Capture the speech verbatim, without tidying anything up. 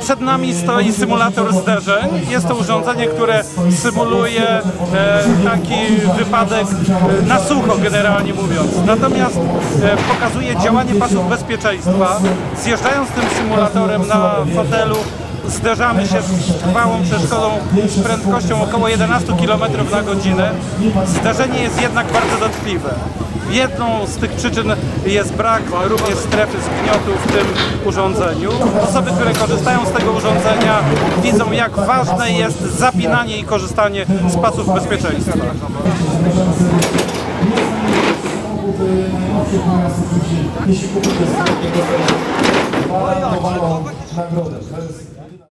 Przed nami stoi symulator zderzeń. Jest to urządzenie, które symuluje e, taki wypadek e, na sucho, generalnie mówiąc. Natomiast e, pokazuje działanie pasów bezpieczeństwa. Zjeżdżając tym symulatorem na fotelu, zderzamy się z trwałą przeszkodą z prędkością około jedenaście kilometrów na godzinę. Zderzenie jest jednak bardzo dotkliwe. Jedną z tych przyczyn jest brak również strefy zgniotu w tym urządzeniu. Osoby, które korzystają z tego urządzenia, widzą, jak ważne jest zapinanie i korzystanie z pasów bezpieczeństwa. Nagrodę.